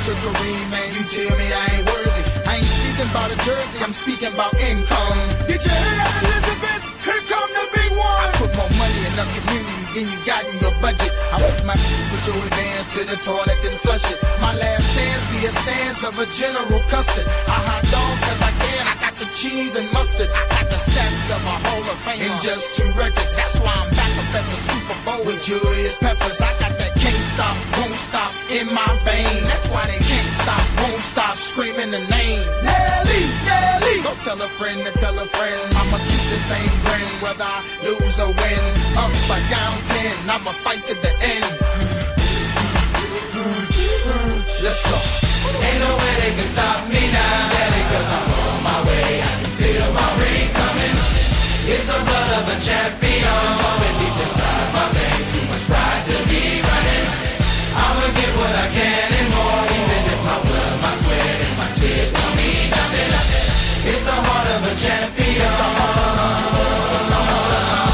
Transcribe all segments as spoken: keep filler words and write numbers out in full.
to Kareem, man, you tell me I ain't worthy. I ain't speaking about a jersey, I'm speaking about income. Get your head up, Elizabeth, here come the big one. I put more money in the community than you got in your budget. I want my put your advance to the toilet, then flush it. My last stance be a stance of a General Custard. I hot dog cause I can, I got the cheese and mustard. I got the stats of a Hall of Fame in just two records. That's why I'm back up at the Super Bowl with Julius Peppers. I got that can't stop, won't stop in my veins. That's why they can't stop, won't stop screaming the name. Nelly, Nelly. Go tell a friend to tell a friend. I'ma keep the same grin whether I lose or win. Up or down ten, I'ma fight to the end. Let's go. Ain't no way they can stop me now, Daddy, cause I'm on my way. I can feel my ring coming. It's the blood of a champion pumping deep inside my veins. Too much pride to be running. I'ma get what I can and more, even if my blood, my sweat, and my tears don't mean nothing. It's the heart of a champion. It's the heart of a, it's the heart of a.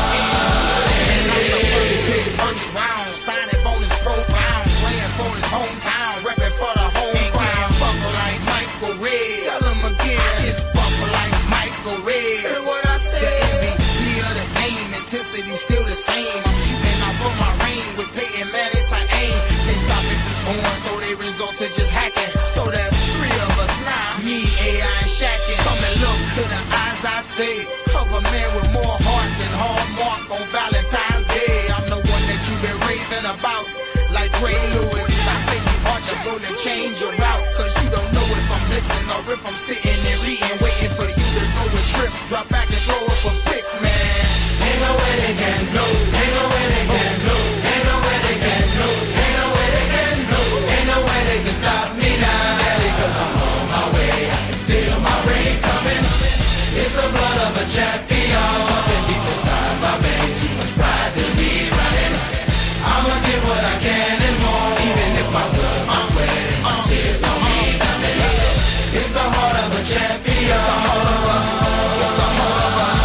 First round, signing bonus profound, playing for his hometown, repping for the home crowd. Buckle like Michael Red. Tell him again, it's buckle like Michael Red. Hear what I said? The M V P of the game, intensity still the same. I'm shooting out from my range with Peyton Manning tight aim. Can't stop it from scoring, so they result to just hacking. So that's three of us now, me, A I, and Shaqin'. Come and look to the eyes I say of a man with more heart than Hallmark on Valentine's Day. I'm the one that you've been raving about, like Ray Lewis. I think you ought to go to change your route, cause you don't know if I'm blitzing or if I'm sitting and reading, waiting for you to go and trip, drop back and throw up a pick, man. Ain't no way they can know, ain't no way they can know, ain't no way they can know, ain't no way they can know, ain't no way they can stop me now, Daddy, cause I'm on my way. I can feel my ring coming. It's the blood of a champion pumping deep inside my veins. Too much pride to be running. I'ma get what I can and more, even if my blood, my sweat, and my tears don't mean nothing. It's the heart of a champion. It's the heart of a, it's the heart of a.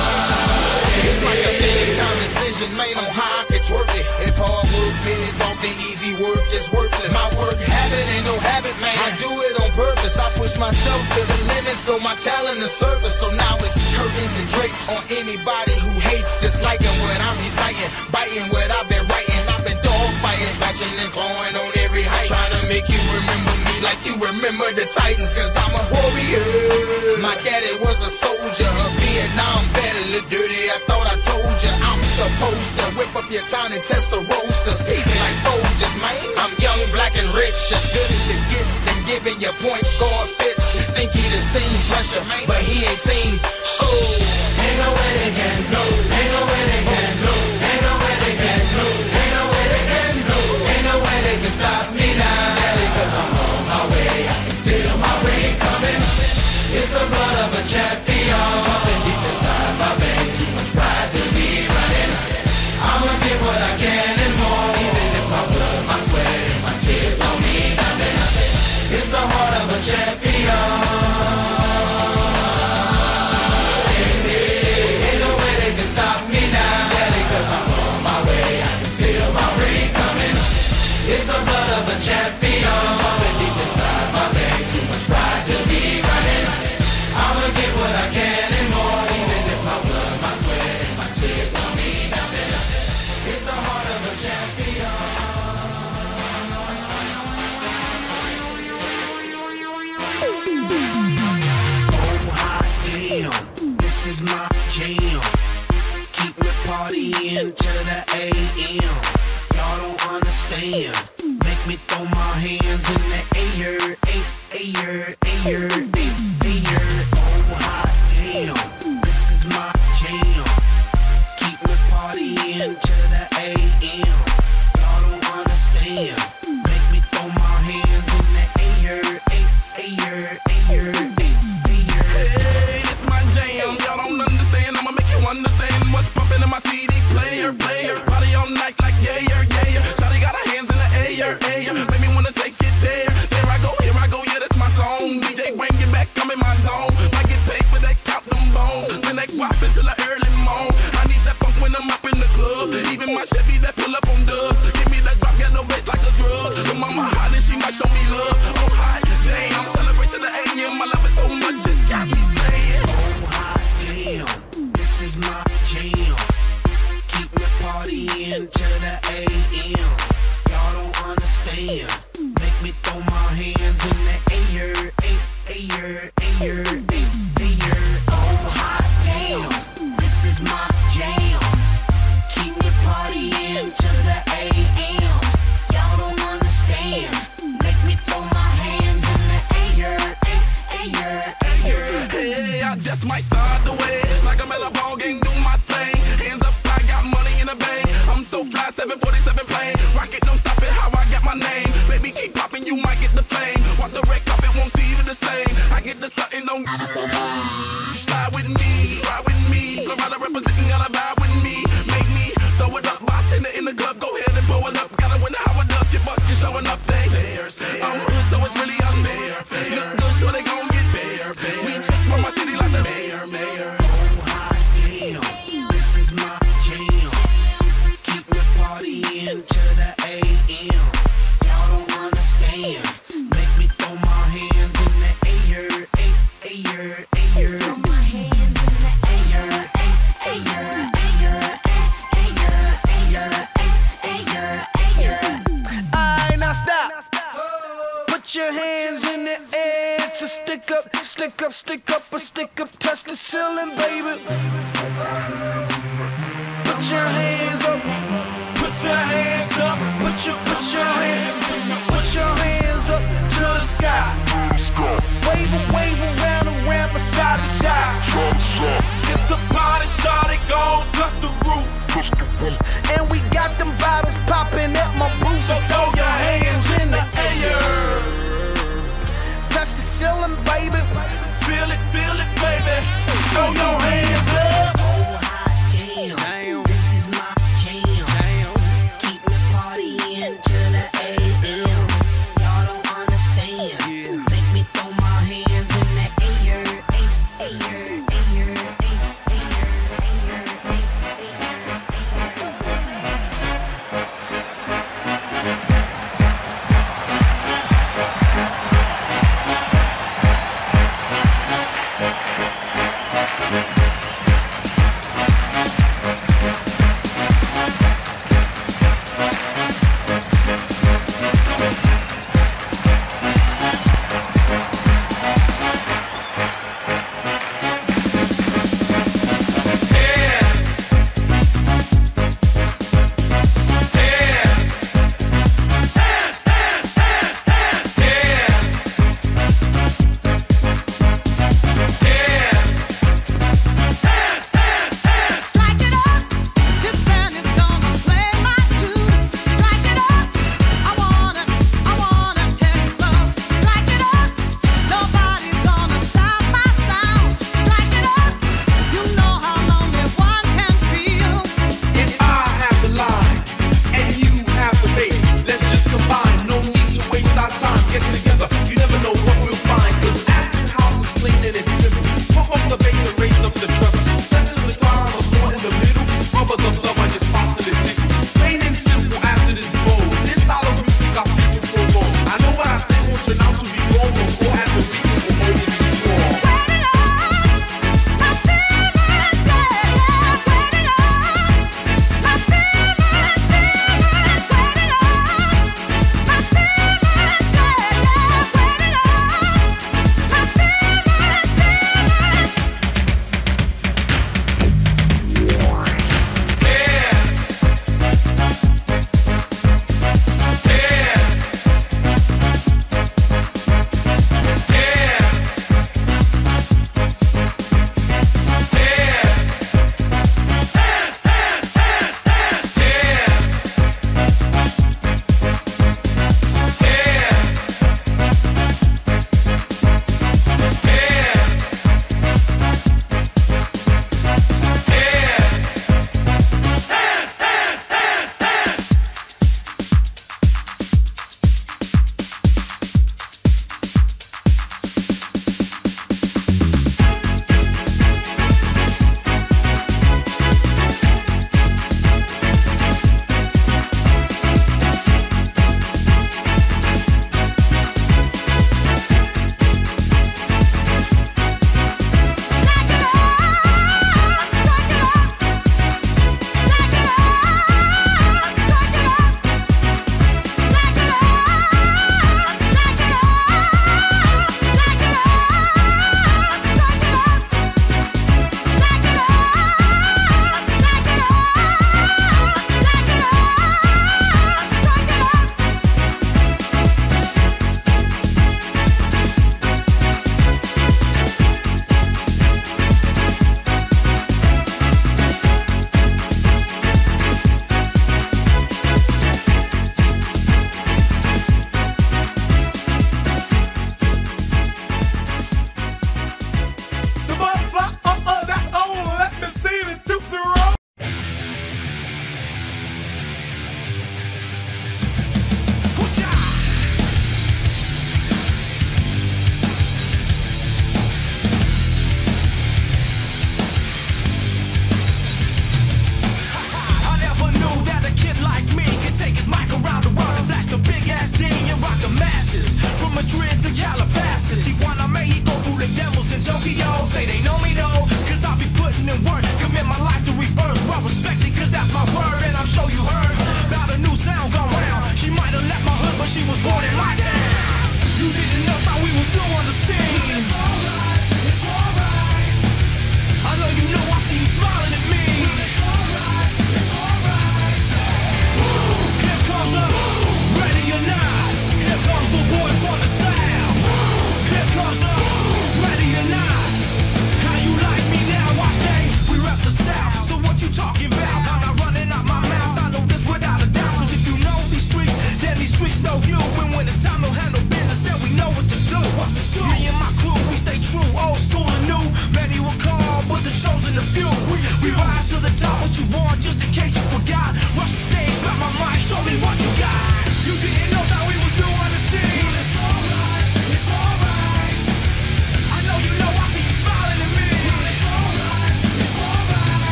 It's like a big time decision made on how I could work it. If hard work pays off, the easy work is worthless. My work habit ain't no habit, man. I do it on purpose. I push myself to the limit, so my talent is surface. So now it's curtains and drapes on anybody who hates, disliking what I'm reciting, biting what I've been writing. I've been dog fighting, scratching and clawing on every height, trying to make you remember me like you remember the Titans, cause I'm a warrior. My daddy was a soldier, a Vietnam vet, a little dirty. I thought I told you I'm supposed to whip up your town and test the roasters, even like Folgers, man. I'm young, black, and rich, as good as it gets, and giving your point guard fits. Think he the same pressure, but he ain't seen. Oh, ain't no way they can know, ain't no way they can know, ain't no way they can know, ain't no way they can know, ain't no way they can stop me now, Daddy, cause I'm on my way. I can feel my ring coming. It's the blood of a champion pumping deep inside my veins. Too much pride to be running. I'ma get what I can and more, even if my blood, my sweat, and my tears don't mean nothing. It's the heart of a champion. Stop me now, Daddy, cause I'm on my way. I can feel my ring coming. It's the blood of a champion pumping deep inside my veins. Too much pride to be running. I'ma get what I can and more, even if my blood, my sweat, and my tears don't mean nothing. It's the heart of a champion. Oh hot damn, this is my jam. Keep me partying till the A M. Y'all don't understand. Make me throw my hands in the air, air, air, air, air. Oh hot damn, this is my jam. Keep me partying till the A M. Y'all don't understand. Make me throw my hands in the air, air, air, air. Hey, it's my jam. Y'all don't understand. I'ma make you understand what's pumping in my C D player, player. Party all night like yeah, yeah, yeah. Shawty got her hands in the air, air. Make me wanna take it there. There I go, here I go, yeah, that's my song. D J, bring it back, I'm in my zone. Might get paid for that, count them bones. Then they whop until the early morn. I need that funk when I'm up in the club. Even my Chevy that pull up on dubs. Give me that drop, get no bass like a drug. Your mama hot and she might show me love. Oh, hot ayer, ayer, ayer. Oh hot damn, this is my jam. Keep me partying till the A M. Y'all don't understand. Make me throw my hands in the ayer, ayer, ayer. Hey, I just might start the way. Like I'm at a ball game, do my thing. Hands up, I got money in the bank. I'm so fly, seven forty-seven plane. Rocket, don't stop it, how I got my name. Baby, keep popping, you might get the fame. Walk the red carpet, won't see you the same. I get the stuntin', don't ride with me, ride with me. Florida representing, gotta vibe with me. Make me throw it up, bartender in the club, go ahead and blow it up. Gotta win how it does, get bucked, you show enough things. I'm hood, so it's really unfair. Look good, so they gon' get bare. We check from my city like the mayor, mayor. Oh hot damn, this is my jam. Keep me partying till the A M. Y'all don't understand. Make me throw my hands in the ayer, ayer, ayer. Throw my hands in the ayer, ayer, ayer, ayer, ayer, ayer, ayer. Alright, now stop. Put your hands in the air to stick up, stick up, stick up, or stick up, touch the ceiling, baby. Put your hands up, Put your hands up, put your, put your hands, put your hands up to the sky. Wave 'em, wave 'em round and round from side to side. it's a party, shawty, gon' touch the roof. And we got them bottles popping at my booth. So throw your hands in the air. Touch the ceiling, baby. Feel it, feel it, baby. Throw your hands up. Oh hot damn, Damn. this is my jam. Damn. Keep me partying till the A M. Y'all don't understand. Yeah. Make me throw my hands in the ayer, ayer, ayer, ayer, ayer, ayer, ayer.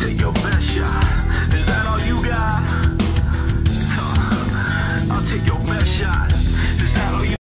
to your back.